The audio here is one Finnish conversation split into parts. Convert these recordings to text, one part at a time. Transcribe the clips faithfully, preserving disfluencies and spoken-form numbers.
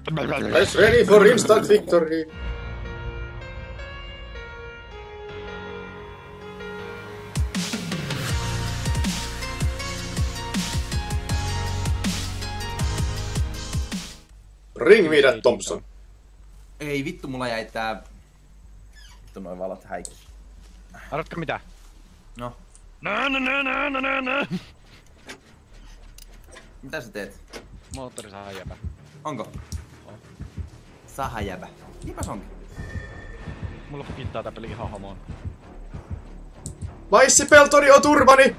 Let's ready for instant victory. Ring me that Thompson. Ei vittu, mulla jäi tää... Vittu noin valot häikki. Arvatko mitä? No. No, no, no, no, no, no, no. Mitä sä teet? Moottori saa jäbä. Onko? On. Saha jäbä. Niinpäs onkin. Mulla kittaa tää peli ihan homoon. Maissipeltoni on turvani!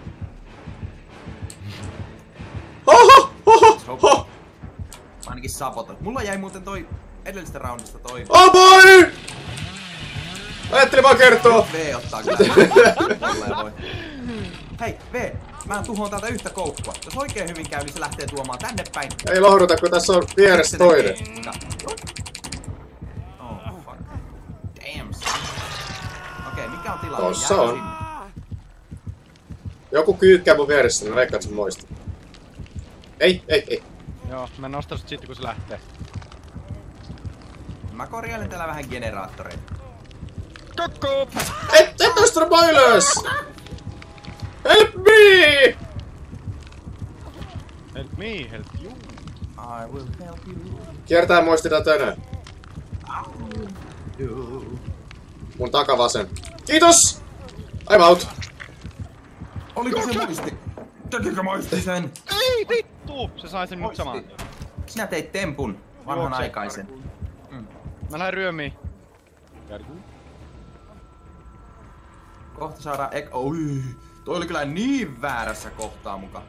Oho! Oho! Oho! Ainakin sabotoi. Mulla jäi muuten toi edellisestä roundista toi... Oh boy! Ajattelin vaan kertoa! V ottaa kyllä. voi. Hei, V! Mä tuhoan täältä yhtä koukkua. Jos oikein hyvin käy, niin se lähtee tuomaan tänne päin. Ei lohduta, kun tässä on vieressä toinen. Oh, fuck. Damn. Okei, okay, mikä on tilanne? Tossa Jääkö on. sinne? Joku kyykkää mun vieressä, mä veikkaan, että se moista. Ei, ei, ei. Joo, mä nostan sut siitä kun se lähtee. Mä korjailen täällä vähän generaattoreita. Kokko! Et, et nostanut mua ylös! Help me! Help me, help you. I will help you. Kiertää muistita tänään. You. Mun takavasen. Kiitos! I'm out. Oliko se muisti? Tekikö muisti sen? Ei vittu! Se sai sen nyt samaan. Sinä teit tempun. Vanhanaikaisen. Mm. Mä lähden ryömiin. Järkyy. Kohta saadaan ek... Oi! Toi oli kyllä niin väärässä kohtaa muka.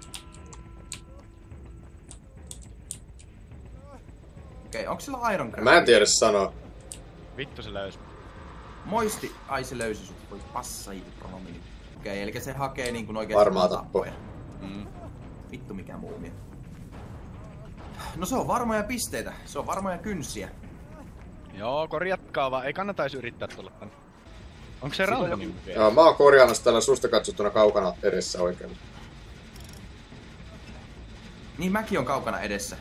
Okei, onks sillä Iron Grab? Mä en tiedä sanoa. Vittu se löysi. Moisti... Ai se löysi sut. Voi passaivi pronomini. Okei, eli se hakee niinkun oikeesti... Varmaa tappoja. Mm. Vittu mikä muumia. No se on varmoja pisteitä. Se on varmoja kynsiä. Joo, korjatkaa vaan. Ei kannatais yrittää tulla tänne. Onko se randomin vielä? Joo, mä oon korjaamassa täällä susta katsottuna kaukana edessä oikein. Niin mäkin on kaukana edessä.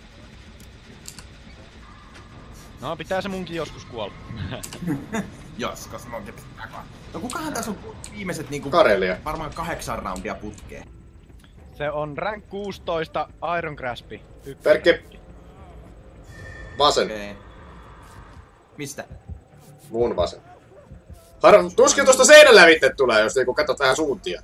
No pitää se munkin joskus kuolla. Joskus munkin pitää kuolla. No kukahan tässä on viimeiset niinku... Karelia. Varmaan kahdeksan roundia putkeen. Se on rank kuusitoista Iron Graspi. Perkki. Vasen. Okei. Mistä? Mun vasen. Har... Tuskin tuosta seinän lävitse tulee, jos niinku katsot vähän suuntia.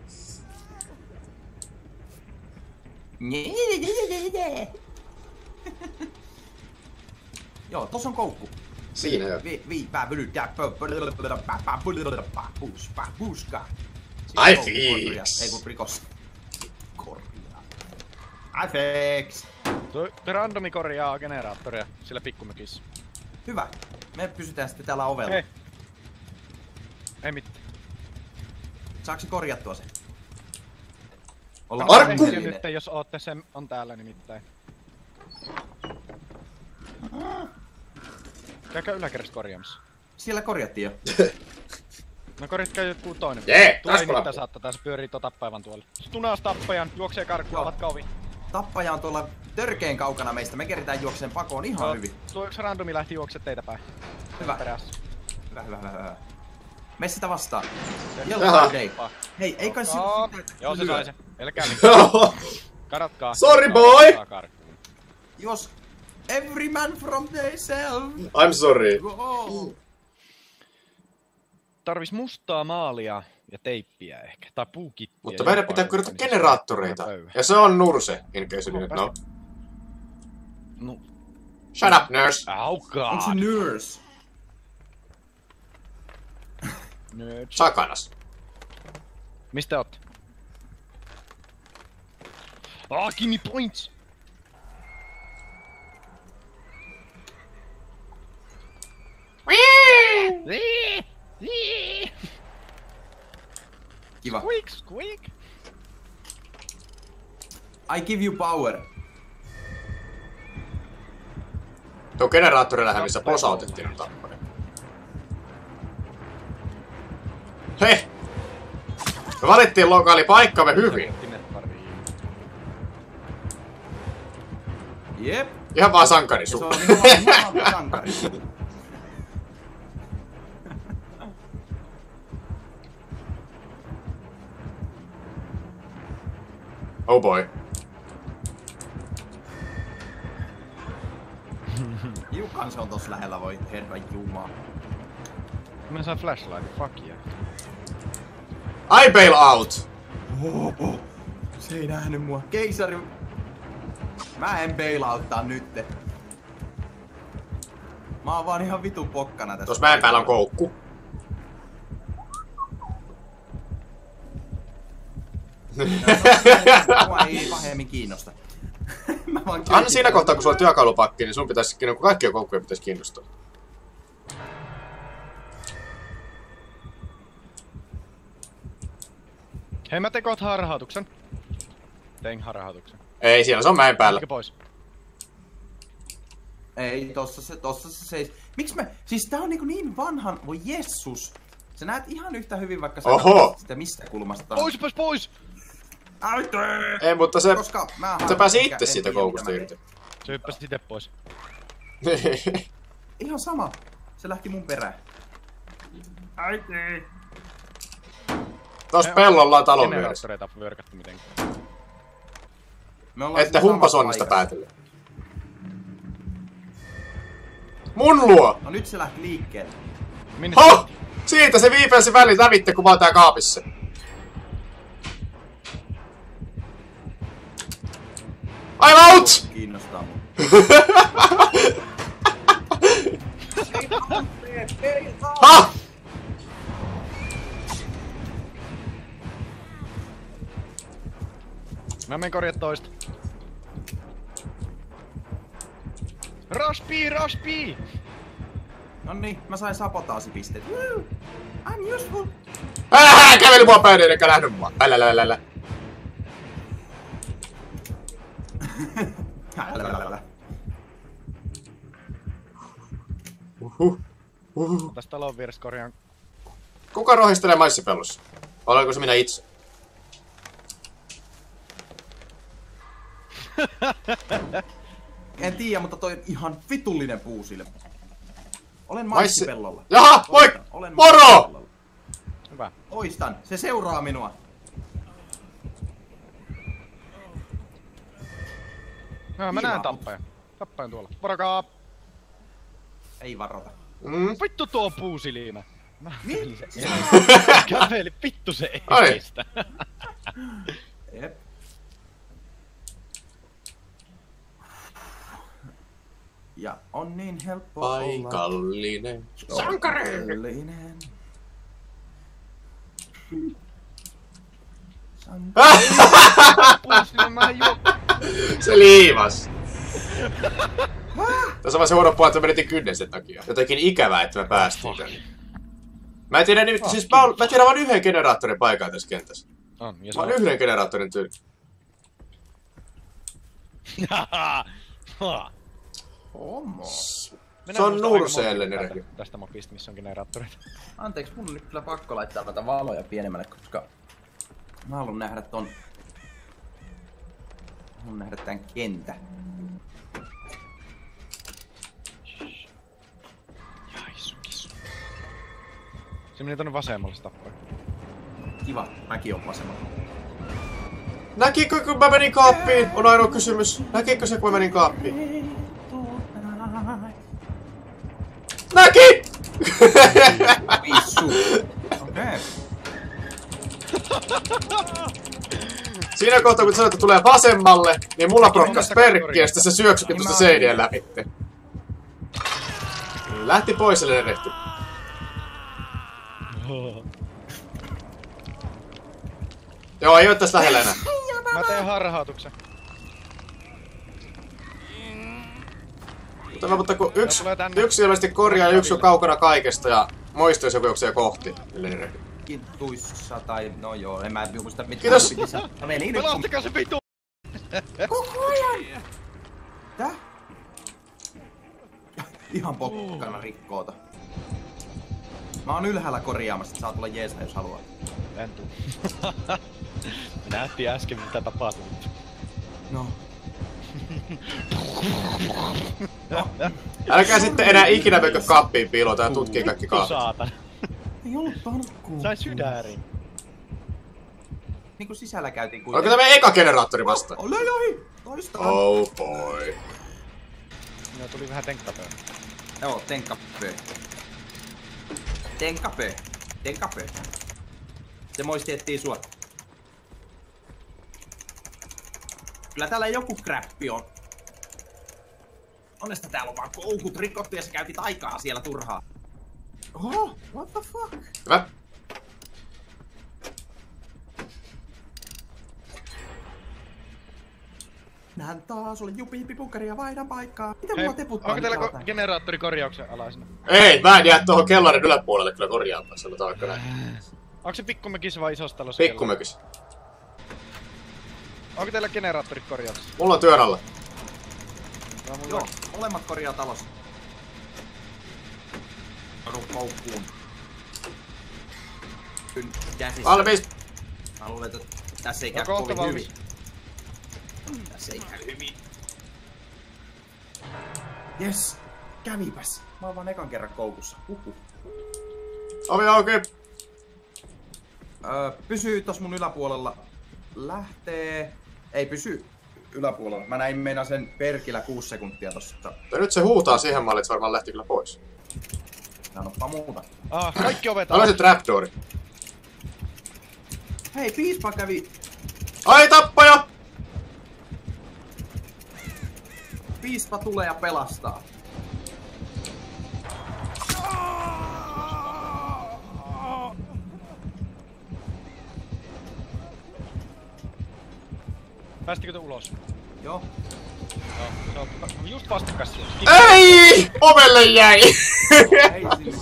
Joo, tossa on koukku. Siinä jo. Vi, vi, pää, pyly, tää, pö, pö, pä, pä, pö, pä, puus, pä, puuska. I fix. Ei kun rikos. Korjaa. I fix. Tuo randomi korjaa generaattoria sillä pikkumökissä. Hyvä. Me pysytään sitten täällä ovella. Hei. Ei mitään. Saaks se korjattua sen? Ollaan Markku! rehellinen. Nyt jos ootte sen on täällä nimittäin. Käykää yläkerrasta korjaamassa. Siellä korjattiin jo. No korjatkaa joku toinen. Jee, Tulee kasvolappu. mitä saattaa, tässä pyörii tota päivän tuolla. Tunas tappajan, juoksee karkuun, avatkaa ovi. Tappaja on tuolla törkeen kaukana meistä. Me keritään juokseen pakoon ihan No, hyvin. tuo yksi randomi lähti juokse teitä päin. Hyvä. Perässä. Hyvä, hyvä, hyvä, hyvä. Mene sitä vastaan. Jaha. Day. Hei, ei kai se... Joo, joo se sai se. Älkää niin. Kadotkaa. Sorry, boy. Jos... Every man from themselves. I'm sorry. Oh. Tarvis mustaa maalia ja teippiä ehkä. Tai puukittiä. Mutta meidän pitää korjata generaattoreita. Ja se on Nurse, in case you didn't know. No. Shut up, nurse. Oh god. Onko se nurse? Nerd. Sakanas. Mistä oot? Ah, give me points! Kiva. Squeak, squeak! I give you power. Tuo generaattori lähellä, missä posautettiin on tappari. Hei! Me valittiin lokaali paikkamme hyvin. Jep. Ihan vaan sankari Ja sun. se on ihan vaan sankari. Oh boy. Hiukan se on tossa lähellä, voi herran jumala. Mä saan flashlight, fuck yeah. I bail out! Oho, se ei nähnyt mua. Keisari... Mä en bailauttaa nytte. Mä oon vaan ihan vitun pokkana tässä. Tuossa mäen päällä on koukku. Mua ei pahemmin kiinnosta. Mä vaan Anna siinä kohtaa, kun sulla on työkalupakki, niin sun pitäisi, kun kaikkia koukkuja pitäisi kiinnostaa. Hei, mä tekoot harhautuksen. Tein harhautuksen. Ei, siellä se on mäen päällä. Lähtikö pois? Ei, tossa se, tossa se seis. Miks me... Siis tää on niinku niin vanhan... Voi jessus! Sä näet ihan yhtä hyvin, vaikka sä Oho! sitä mistä kulmasta. Pois, pois, pois! Äite! Ei, mutta se... Koska mä Se pääsi enkä- itse en siitä tiedä, koukusta mitä mä irti. Se hyppäsi itse pois. tein. Ihan sama. Se lähti mun perään. Äiti! Tuossa pellolla on talon vieressä. Generaattoreita vyörykätty mitenkään. Me ollaan Että siinä humpasonnista samassa päätellen. Mun luo! No nyt se lähti liikkeelle. Minne Ho! Siitä se viipelsi väliin lävitte, kun mä oon tää kaapissa. I'm out! Kiinnostaa mun. Ha! Mä menen korjaa toista. Rospi, rospi! Nonni, mä sain sabotaasipisteet. Woo! I'm useful. Älä käveli mua päin, eikä lähdy mua. Älä, älä, älä. Älä. Uhuh. Uhuh. Tästä talon vieressä korjaan. Kuka rohistelee maissipellossa? Olenko se minä itse? En tiedä, mutta toi on ihan vitullinen puusilmä. Olen Maissi- maissipellolla. Jaha, moi! Toistan, olen Moro! maissipellolla. Hyvä. Toistan, se seuraa minua. No, mä Kiva. näen tappajan. Tappajan tuolla. Varokaa! Ei varota. Mm. Vittu tuo puusiliina! Mä Niin? se käveli, vittu se ei Ai. kestä. Jep. Ja on niin helppo Paikallinen. olla sankari! Puusiliina, mä ju... Se liivas. Tässä on vaan se huono puoli, että me menetin kynnen sen takia. Jotenkin ikävää, että me päästiin tänne. Mä en tiedä, niin, siis mä, mä tiedän vain yhden generaattorin paikan tässä kentässä. On, ja se Mä oon on... yhden generaattorin tyyli. Omo. Se on Nurseellinen rehdi. Tästä mapista, missä on generaattoreita. Anteeksi, mun on nyt kyllä pakko laittaa näitä valoja pienemmälle, koska mä haluan nähdä ton... Haluan nähdä tän kentän. Jaisukis. Se meni tonne vasemmalle tappaa. Kiva, mäkin on vasemmalla. Näkikö, kun mä menin kaappiin? On ainoa kysymys. Näkikö se, kun mä menin kaappiin? Näki! Vissu! Okei. Siinä kohtaa, kun sanoit, että tulee vasemmalle, niin mulla prokkas perkki ja sitten se syöksykin tuosta seinien läpi. Lähti pois se rehti. Joo, ei oo tässä lähellä enää. Mä teen harhautuksen. Mutta, mutta kun yksi, tulee tänne. yksi ilmeisesti korjaa ja yksi on kaukana kaikesta ja muistoisi joku juoksee kohti. Tuissa tai... No joo, en mä muista mitkä... Kiitos. Mä menin nyt kun... Pelastakaa se vitu! Koko ajan! Tää? Ihan pokkana rikkoota. Mä oon ylhäällä korjaamassa, että saa tulla jeesä jos haluaa. En tuu. Me nähtiin äsken mitä tapahtui. No. Älkää sitten enää ikinä menkö kappiin piiloon tai tutkii kaikki kahvit. Saatana. Ei ollut tankkuu. Sai sydärin. Niinku sisällä käytiin Onko kuitenkin. tämä eka generaattori vastaan? Oh, löi ohi! Toistaan. Oh boy. Minä tuli vähän tenkkapöön. Joo, tenkkapö. Tenkkapö. Tenkkapö. Se moisti etsii sua. Kyllä täällä joku kräppi on. Onnesta täällä on vaan koukut rikottu ja se käytit aikaa siellä turhaa. Oh, what the fuck? Hyvä. Nähän taas oli jupi punkari ja vaihdan paikkaa. Mitä Hei, mulla teputtaa? onko teillä ko generaattori korjauksen alaisena? Ei, mä en jää tuohon kellarin yläpuolelle kyllä korjaamaan, sanotaan vaikka näin. Onko se pikkumökissä vai isossa talossa? Pikkumökissä. Onko teillä generaattorit korjauksessa? Mulla on työn alla. No, mulla Joo, molemmat korjaa talossa. Kadun koukkuun. Kyn käsissä. Valmis! Mä luulen, että tässä ei käy No, kohta kovin valmis. hyvin. Tässä ei käy hyvin. Jes, kävipäs. Mä oon vaan ekan kerran koukussa. Uhuh. Ovi auki! Öö, pysyy tos mun yläpuolella. Lähtee... Ei pysy yläpuolella. Mä näin meinaa sen perkillä kuusi sekuntia tossa. Ja nyt se huutaa siihen malliin, että se varmaan lähti kyllä pois. Sanoppa muuta. Ah, kaikki ovet Aloin se trapdoori. Hei, piispa kävi... Ai tappaja! Piispa tulee ja pelastaa. Päästikö te ulos? Joo. Joo, se on just vastakkain siellä. Ei! Ovelle jäi! Ei sille.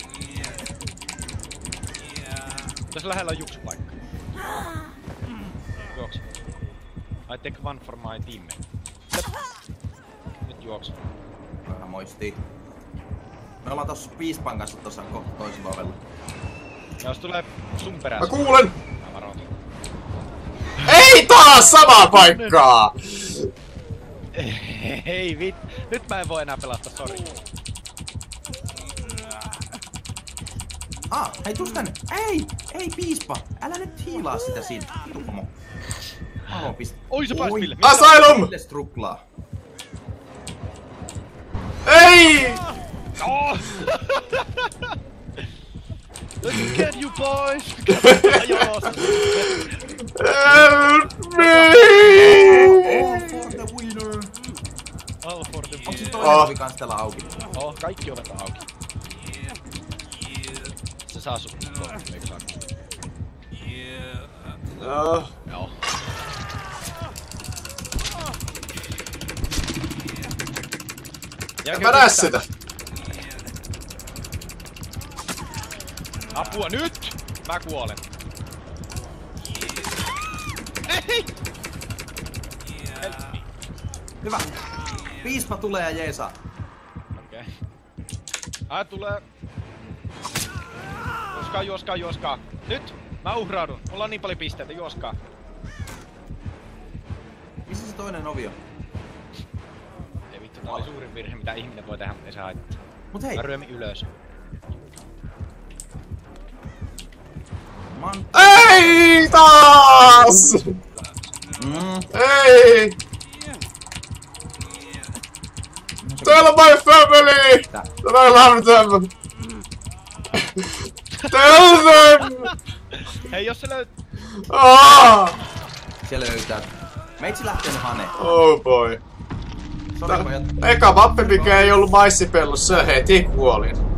Tässä lähellä on juoksupaikka. Juokse. I take one for my teammate. Jep. Nyt juokse. Vähän moistii. Me ollaan tossa piispan kanssa tossa kohta toisella ovella. Ja jos tulee sun Mä perässä. kuulen! Mä varoitin. Ei taas samaa paikkaa! Hei vit. Nyt mä en voi enää pelata, sori. Ah, hei tuus tänne. Ei! Ei piispa! Älä nyt hiilaa sitä siinä. Tuhmo. Mä haluan pistää. Oi se pääsi Ville. Asylum! Ville struklaa. Ei! Oh! Look at you boys! Ajoos! Help me! All for the winner! All for the Onks se win. toinen Oh. ovi kans täällä auki? Oh, kaikki ovet on auki. Se saa sut tuolla, eikö saa? Oh. Joo. En mä näe sitä. Apua nyt! Mä kuolen. Ei! Help me. Hyvä. Piispa tulee ja jeesaa. Okei. Okay. Ai tulee. Juoskaa, juoskaa, juoskaa. Nyt! Mä uhraudun. Mulla on niin paljon pisteitä, juoskaa. Missä se toinen ovi on? Ei vittu, tää oli suurin virhe mitä ihminen voi tehdä, mutta ei se haittaa. Mut hei, Mä ryömin ylös. man... Ei taas! Mm. Ei! Tell my family! Tää. That I love them! Tell them! Hei, jos se löyt... Ah! Se löytää. Meitsi lähtee nyt Hane. Oh boy. Sori pojat. Eka mappi, mikä ei ollut maissipellossa, se heti kuolin.